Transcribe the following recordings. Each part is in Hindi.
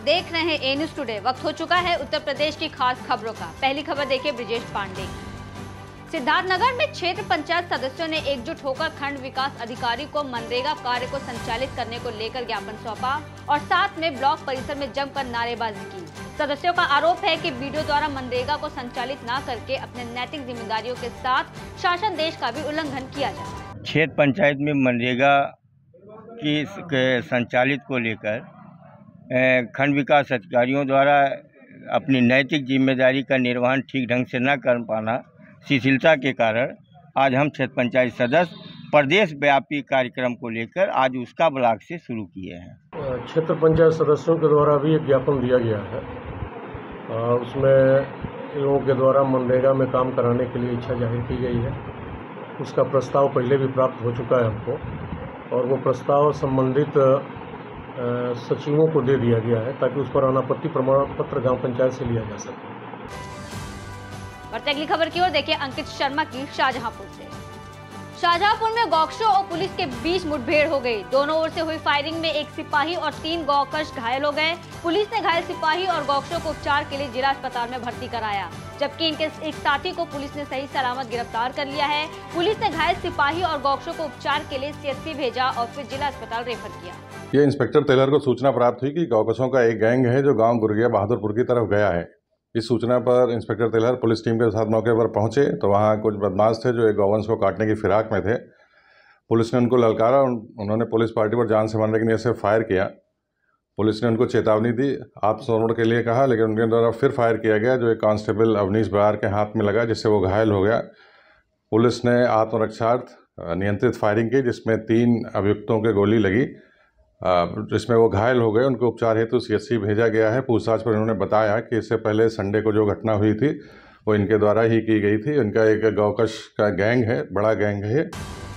देख रहे हैं ए न्यूज टुडे। वक्त हो चुका है उत्तर प्रदेश की खास खबरों का। पहली खबर देखिए ब्रिजेश पांडे। सिद्धार्थनगर में क्षेत्र पंचायत सदस्यों ने एकजुट होकर खंड विकास अधिकारी को मनरेगा कार्य को संचालित करने को लेकर ज्ञापन सौंपा और साथ में ब्लॉक परिसर में जमकर नारेबाजी की। सदस्यों का आरोप है कि बीडीओ द्वारा मनरेगा को संचालित न करके अपने नैतिक जिम्मेदारियों के साथ शासन देश का भी उल्लंघन किया जाए। क्षेत्र पंचायत में मनरेगा की संचालित को लेकर खंड विकास अधिकारियों द्वारा अपनी नैतिक जिम्मेदारी का निर्वहन ठीक ढंग से न कर पाना, शिथिलता के कारण आज हम क्षेत्र पंचायत सदस्य प्रदेश व्यापी कार्यक्रम को लेकर आज उसका ब्लॉक से शुरू किए हैं। क्षेत्र पंचायत सदस्यों के द्वारा भी एक ज्ञापन दिया गया है। उसमें इन लोगों के द्वारा मनरेगा में काम कराने के लिए इच्छा जाहिर की गई है। उसका प्रस्ताव पहले भी प्राप्त हो चुका है हमको और वो प्रस्ताव संबंधित सचिवों को दे दिया गया है ताकि उस पर अनापत्ति प्रमाण पत्र गांव पंचायत से लिया जा सके। और अगली खबर की ओर देखिए अंकित शर्मा की शाहजहांपुर से। शाहजहांपुर में गौक्षों और पुलिस के बीच मुठभेड़ हो गई। दोनों ओर से हुई फायरिंग में एक सिपाही और 3 गौकश घायल हो गए। पुलिस ने घायल सिपाही और गौक्षों को उपचार के लिए जिला अस्पताल में भर्ती कराया, जबकि इनके एक साथी को पुलिस ने सही सलामत गिरफ्तार कर लिया है। पुलिस ने घायल सिपाही और गौक्षों को उपचार के लिए CHC भेजा और फिर जिला अस्पताल रेफर किया। ये इंस्पेक्टर टेलर को सूचना प्राप्त हुई कि गौकशों का एक गैंग है जो गांव गुरगिया बहादुरपुर की तरफ गया है। इस सूचना पर इंस्पेक्टर टेलर पुलिस टीम के साथ मौके पर पहुंचे तो वहां कुछ बदमाश थे जो एक गौवंश को काटने की फिराक में थे। पुलिस ने उनको ललकारा, उन्होंने पुलिस पार्टी पर जान से मारने की नीयत से फायर किया। पुलिस ने उनको चेतावनी दी, आत्मसमर्पण के लिए कहा, लेकिन उनके द्वारा फिर फायर किया गया जो एक कांस्टेबल अवनीश बरार के हाथ में लगा, जिससे वो घायल हो गया। पुलिस ने आत्मरक्षार्थ नियंत्रित फायरिंग की जिसमें 3 अभियुक्तों के गोली लगी, जिसमें वो घायल हो गए। उनको उपचार हेतु CHC भेजा गया है। पूछताछ पर उन्होंने बताया कि इससे पहले संडे को जो घटना हुई थी वो इनके द्वारा ही की गई थी। इनका एक गौकश का गैंग है, बड़ा गैंग है।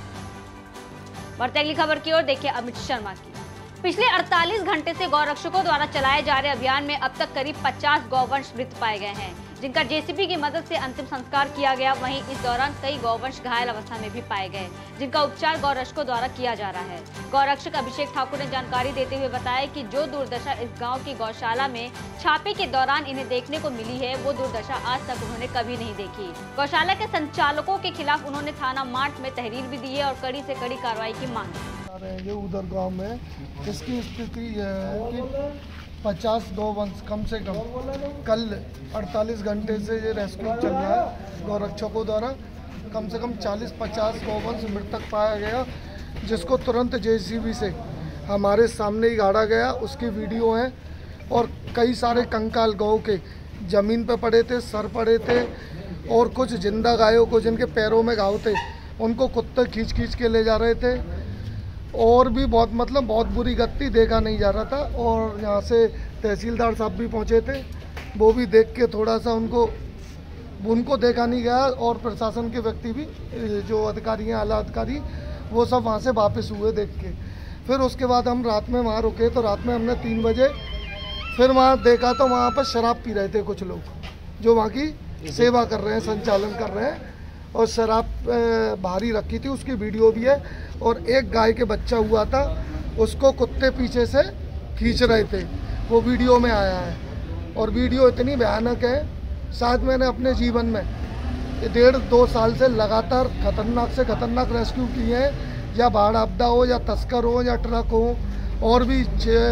बढ़ते अगली खबर की ओर देखिए अमित शर्मा की। पिछले 48 घंटे से गौरक्षकों द्वारा चलाए जा रहे अभियान में अब तक करीब 50 गौवंश मृत पाए गए हैं, जिनका JCB की मदद से अंतिम संस्कार किया गया। वहीं इस दौरान कई गौवंश घायल अवस्था में भी पाए गए, जिनका उपचार गौरक्षकों द्वारा किया जा रहा है। गौरक्षक अभिषेक ठाकुर ने जानकारी देते हुए बताया कि जो दुर्दशा इस गांव की गौशाला में छापे के दौरान इन्हें देखने को मिली है, वो दुर्दशा आज तक उन्होंने कभी नहीं देखी। गौशाला के संचालकों के खिलाफ उन्होंने थाना मार्ट में तहरीर भी दी है और कड़ी से कड़ी कार्रवाई की मांग की। उधर गांव में इसकी स्थिति है कि 50 गौवंश कम से कम कल 48 घंटे से ये रेस्क्यू चल रहा है। गौरक्षकों द्वारा कम से कम 40-50 गौवंश मृतक पाया गया, जिसको तुरंत JCB से हमारे सामने ही गाड़ा गया। उसकी वीडियो है और कई सारे कंकाल गौ के ज़मीन पे पड़े थे, सर पड़े थे और कुछ जिंदा गायों को जिनके पैरों में घाव थे उनको कुत्ते खींच के ले जा रहे थे और भी बहुत बुरी गति देखा नहीं जा रहा था। और यहाँ से तहसीलदार साहब भी पहुँचे थे, वो भी देख के थोड़ा सा उनको देखा नहीं गया और प्रशासन के व्यक्ति भी जो अधिकारी हैं, आला अधिकारी, वो सब वहाँ से वापस हुए देख के। फिर उसके बाद हम रात में वहाँ रुके तो रात में हमने 3 बजे फिर वहाँ देखा तो वहाँ पर शराब पी रहे थे कुछ लोग जो वहाँ की सेवा कर रहे हैं, संचालन कर रहे हैं और शराब भारी रखी थी। उसकी वीडियो भी है और एक गाय के बच्चा हुआ था, उसको कुत्ते पीछे से खींच रहे थे, वो वीडियो में आया है। और वीडियो इतनी भयानक है, शायद मैंने अपने जीवन में 1.5-2 साल से लगातार खतरनाक से खतरनाक रेस्क्यू किए हैं, या बाढ़ आपदा हो या तस्कर हो या ट्रक हो, और भी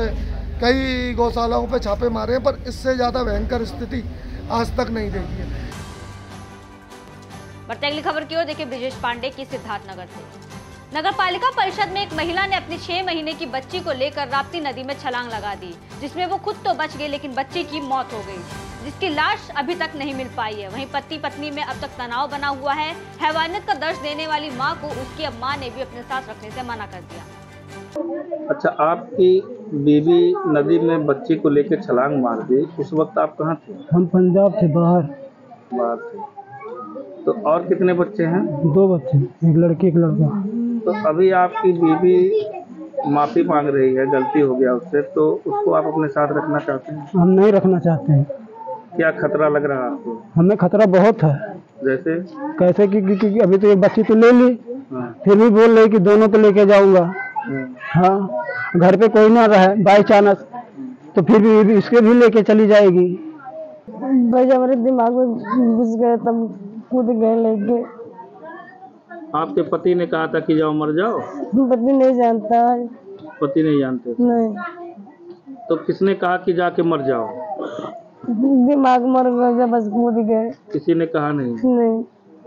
कई गौशालाओं पे छापे मारे हैं, पर इससे ज़्यादा भयंकर स्थिति आज तक नहीं देखी है। बढ़ते अगली खबर की ओर देखिए ब्रिजेश पांडे की सिद्धार्थनगर से। नगर पालिका परिषद में एक महिला ने अपनी 6 महीने की बच्ची को लेकर राप्ती नदी में छलांग लगा दी, जिसमें वो खुद तो बच गई लेकिन बच्ची की मौत हो गई, जिसकी लाश अभी तक नहीं मिल पाई है। वहीं पति पत्नी में अब तक तनाव बना हुआ है। हैवानियत का दर्द देने वाली मां को उसकी अब मां ने भी अपने साथ रखने से मना कर दिया। अच्छा, आपकी बीवी नदी में बच्ची को लेकर छलांग मार दी, उस वक्त आप कहाँ थे? हम पंजाब थे, बाहर थे। तो और कितने बच्चे हैं? 2 बच्चे, एक लड़की एक लड़का। तो अभी आपकी बीवी माफी मांग रही है, गलती हो गया उससे, तो उसको आप अपने साथ रखना चाहते हैं? हम नहीं रखना चाहते हैं। क्या खतरा लग रहा है आपको? हमें खतरा बहुत है। जैसे कैसे कि अभी तो ये बच्ची तो ले ली, फिर भी बोल रही कि दोनों को लेके जाऊंगा। हाँ, घर पे कोई ना रहे बाई चांस तो फिर भी इसके भी लेके चली जाएगी। भाई जब हमारे दिमाग में घुस गए तब कूद गए लेके। आपके पति ने कहा था कि जाओ मर जाओ? पति नहीं जानता है। पति नहीं जानते? नहीं। तो किसने कहा कि जाके मर जाओ? दिमाग मर गया, बस कूद गए। किसी ने कहा नहीं? नहीं।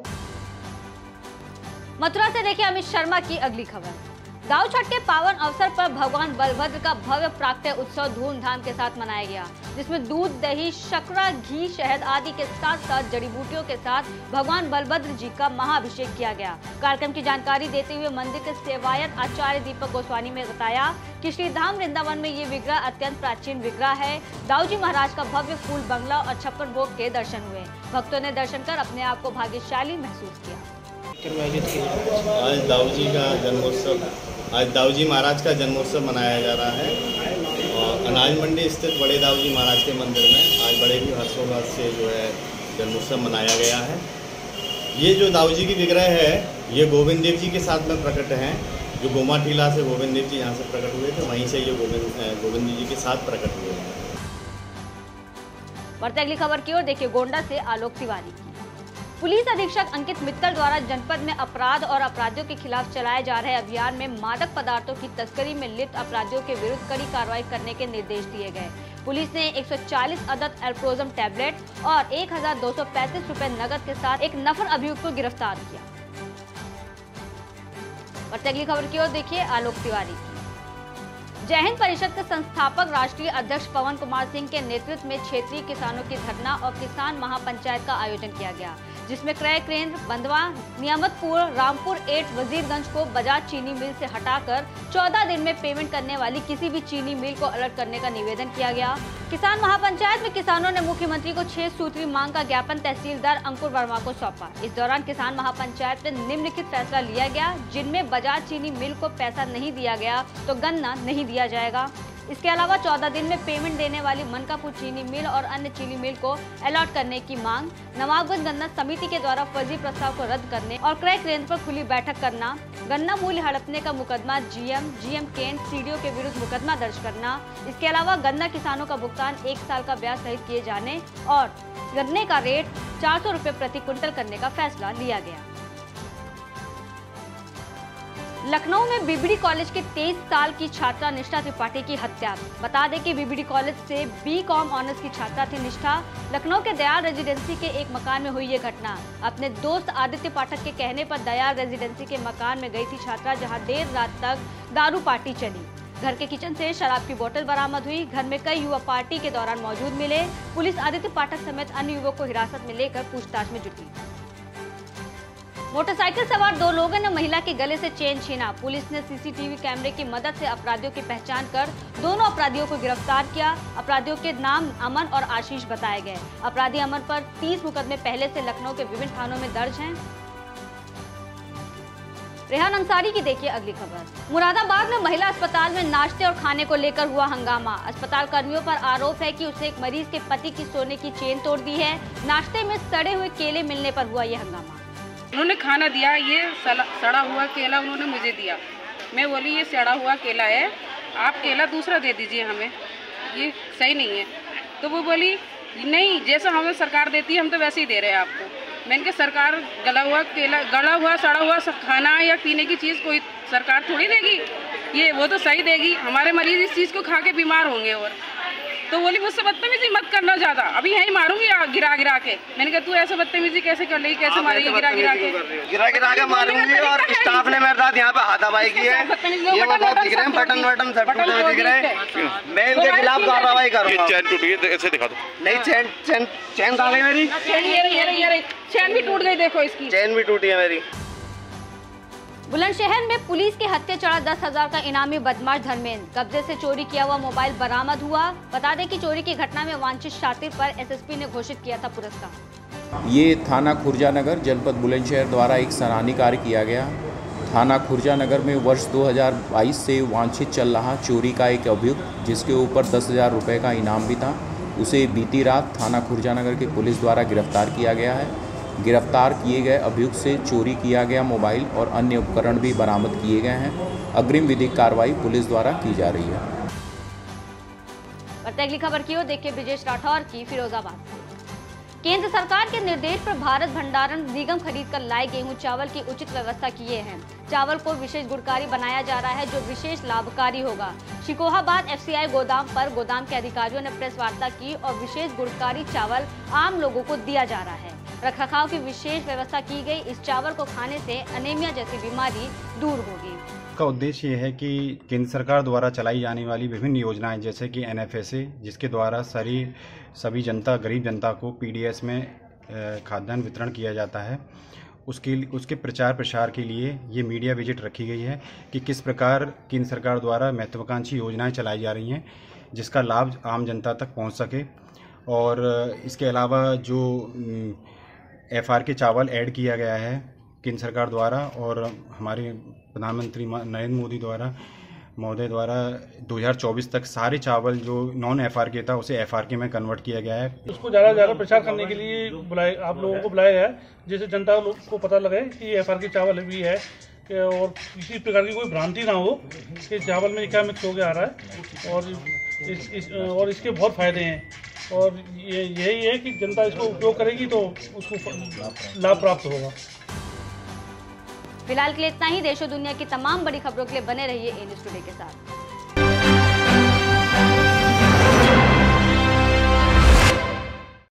मथुरा से देखिए अमित शर्मा की अगली खबर। दाऊ छठ के पावन अवसर पर भगवान बलभद्र का भव्य प्राकट्य उत्सव धूमधाम के साथ मनाया गया, जिसमें दूध, दही, शर्करा, घी, शहद आदि के साथ साथ जड़ी बूटियों के साथ भगवान बलभद्र जी का महाअभिषेक किया गया। कार्यक्रम की जानकारी देते हुए मंदिर के सेवायत आचार्य दीपक गोस्वामी ने बताया कि श्रीधाम वृंदावन में ये विग्रह अत्यंत प्राचीन विग्रह है। दाऊ जी महाराज का भव्य फूल बंगला और 56 भोग के दर्शन हुए। भक्तों ने दर्शन कर अपने आप को भाग्यशाली महसूस किया। आज दाऊ जी का जन्मोत्सव, आज दाऊ जी महाराज का जन्मोत्सव मनाया जा रहा है और अनाज मंडी स्थित बड़े दाऊ जी महाराज के मंदिर में आज बड़े ही हर्षोल्लास से जो है जन्मोत्सव मनाया गया है। ये जो दाऊ जी की विग्रह है ये गोविंद देव जी के साथ में प्रकट हैं। जो गोमा टीला से गोविंद देव जी यहाँ से प्रकट हुए थे, वहीं से ये गोविंद जी के साथ प्रकट हुए हैं। बढ़ते अगली खबर की ओर देखिए गोंडा से आलोक तिवारी। पुलिस अधीक्षक अंकित मित्तल द्वारा जनपद में अपराध और अपराधियों के खिलाफ चलाए जा रहे अभियान में मादक पदार्थों की तस्करी में लिप्त अपराधियों के विरुद्ध कड़ी कार्रवाई करने के निर्देश दिए गए। पुलिस ने 140 अदद एल्प्रोजम टैबलेट और 1235 रुपए नकद के साथ एक नफर अभियुक्त को गिरफ्तार किया। बढ़ते अगली खबर की ओर देखिए आलोक तिवारी। जय हिंद परिषद के संस्थापक राष्ट्रीय अध्यक्ष पवन कुमार सिंह के नेतृत्व में क्षेत्रीय किसानों की धरना और किसान महापंचायत का आयोजन किया गया, जिसमें क्रय केंद्र बंदवा, नियामतपुर, रामपुर 8 वजीरगंज को बजाज चीनी मिल से हटाकर 14 दिन में पेमेंट करने वाली किसी भी चीनी मिल को अलर्ट करने का निवेदन किया गया। किसान महापंचायत में किसानों ने मुख्यमंत्री को 6 सूत्री मांग का ज्ञापन तहसीलदार अंकुर वर्मा को सौंपा। इस दौरान किसान महापंचायत में निम्नलिखित फैसला लिया गया, जिनमें बजाज चीनी मिल को पैसा नहीं दिया गया तो गन्ना नहीं दिया जाएगा। इसके अलावा 14 दिन में पेमेंट देने वाली मनकापुर चीनी मिल और अन्य चीनी मिल को अलॉट करने की मांग, नवाबगंज गन्ना समिति के द्वारा फर्जी प्रस्ताव को रद्द करने और क्रय केंद्र पर खुली बैठक करना, गन्ना मूल्य हड़पने का मुकदमा जीएम केंट सीडीओ के विरुद्ध मुकदमा दर्ज करना। इसके अलावा गन्ना किसानों का भुगतान 1 साल का ब्याज सहित किए जाने और गन्ने का रेट 400 रुपए प्रति क्विंटल करने का फैसला लिया गया। लखनऊ में बीबीडी कॉलेज के 23 साल की छात्रा निष्ठा त्रिपाठी की हत्या। बता दें कि बीबीडी कॉलेज से बीकॉम ऑनर्स की छात्रा थी निष्ठा। लखनऊ के दयाल रेजिडेंसी के एक मकान में हुई ये घटना। अपने दोस्त आदित्य पाठक के कहने पर दयाल रेजिडेंसी के मकान में गई थी छात्रा, जहां देर रात तक दारू पार्टी चली। घर के किचन से शराब की बोतल बरामद हुई। घर में कई युवक पार्टी के दौरान मौजूद मिले। पुलिस आदित्य पाठक समेत अन्य युवकों को हिरासत में लेकर पूछताछ में जुटी। मोटरसाइकिल सवार 2 लोगों ने महिला के गले से चेन छीना। पुलिस ने सीसीटीवी कैमरे की मदद से अपराधियों की पहचान कर दोनों अपराधियों को गिरफ्तार किया। अपराधियों के नाम अमन और आशीष बताए गए। अपराधी अमन पर 30 मुकदमे पहले से लखनऊ के विभिन्न थानों में दर्ज हैं। रेहान अंसारी की देखिए अगली खबर। मुरादाबाद में महिला अस्पताल में नाश्ते और खाने को लेकर हुआ हंगामा। अस्पताल कर्मियों पर आरोप है कि उसने एक मरीज के पति की सोने की चेन तोड़ दी है। नाश्ते में सड़े हुए केले मिलने पर हुआ यह हंगामा। उन्होंने खाना दिया, ये सड़ा हुआ केला उन्होंने मुझे दिया। मैं बोली ये सड़ा हुआ केला है, आप केला दूसरा दे दीजिए हमें, ये सही नहीं है। तो वो बोली नहीं, जैसा हमें सरकार देती है हम तो वैसे ही दे रहे हैं आपको। मैंने कहा सरकार गला हुआ सड़ा हुआ खाना या पीने की चीज़ कोई सरकार थोड़ी देगी, ये वो तो सही देगी। हमारे मरीज इस चीज़ को खा के बीमार होंगे। और तो बोली मुझसे बदतमीजी मत करना ज़्यादा, अभी यहीं मारूंगी गिरा के। मैंने कहा तू ऐसे बदतमीजी कैसे कर लेगी, कैसे मारेगी गिरा के मारूंगी। और स्टाफ ने मेरे साथ यहाँ पे हाथापाई की है, ये वो सब दिख रहे हैं, बटन सब टूटे हुए दिख रहे हैं। मैं इनके खिलाफ कार्रवाई करूँगा। चैन टूट गई, ऐसे दिखा दो। नहीं, चैन कहाँ गई मेरी? चैन भी टूट गई, देखो इसकी चैन भी टूटी है मेरी। बुलंदशहर में पुलिस के हत्थे चढ़ा 10,000 का इनामी बदमाश धर्मेंद्र। कब्जे से चोरी किया हुआ मोबाइल बरामद हुआ। बता दें कि चोरी की घटना में वांछित शातिर पर एसएसपी ने घोषित किया था पुरस्कार। ये थाना खुर्जानगर जनपद बुलंदशहर द्वारा एक सराहनीय कार्य किया गया। थाना खुर्जानगर में वर्ष 2022 से वांछित चल रहा चोरी का एक अभियुक्त, जिसके ऊपर 10,000 रुपये का इनाम भी था, उसे बीती रात थाना खुर्जानगर की पुलिस द्वारा गिरफ्तार किया गया है। गिरफ्तार किए गए अभियुक्त से चोरी किया गया मोबाइल और अन्य उपकरण भी बरामद किए गए हैं। अग्रिम विधिक कार्रवाई पुलिस द्वारा की जा रही है। बढ़ते अगली खबर की ओर देखिए ब्रिजेश राठौर की फिरोजाबाद से। केंद्र सरकार के निर्देश पर भारत भंडारण निगम खरीद कर लाए गेहूं चावल की उचित व्यवस्था किए हैं। चावल को विशेष गुणकारी बनाया जा रहा है जो विशेष लाभकारी होगा। शिकोहाबाद एफसीआई गोदाम पर गोदाम के अधिकारियों ने प्रेस वार्ता की और विशेष गुणकारी चावल आम लोगों को दिया जा रहा है। रखरखाव की विशेष व्यवस्था की गई। इस चावल को खाने से अनीमिया जैसी बीमारी दूर होगी। का उद्देश्य ये है कि केंद्र सरकार द्वारा चलाई जाने वाली विभिन्न योजनाएं जैसे कि NFSA, जिसके द्वारा सभी जनता, गरीब जनता को PDS में खाद्यान्न वितरण किया जाता है, उसके प्रचार प्रसार के लिए ये मीडिया विजिट रखी गई है कि किस प्रकार केंद्र सरकार द्वारा महत्वाकांक्षी योजनाएं चलाई जा रही हैं जिसका लाभ आम जनता तक पहुंच सके। और इसके अलावा जो FRK चावल ऐड किया गया है केंद्र सरकार द्वारा और हमारे प्रधानमंत्री नरेंद्र मोदी महोदय द्वारा 2024 तक सारे चावल जो नॉन FRK था उसे FRK में कन्वर्ट किया गया है। उसको ज़्यादा प्रचार करने के लिए आप लोगों को बुलाया गया है, जिससे जनता को पता लगे कि FRK चावल भी है और किसी प्रकार की कोई भ्रांति ना हो कि चावल में क्या मिक्स हो के आ रहा है। और इसके बहुत फायदे हैं और यही है कि जनता इसको उपयोग करेगी तो उसको लाभ प्राप्त होगा। फिलहाल के लिए इतना ही। देश और दुनिया की तमाम बड़ी खबरों के लिए बने रहिए ए न्यूज़ टुडे के साथ।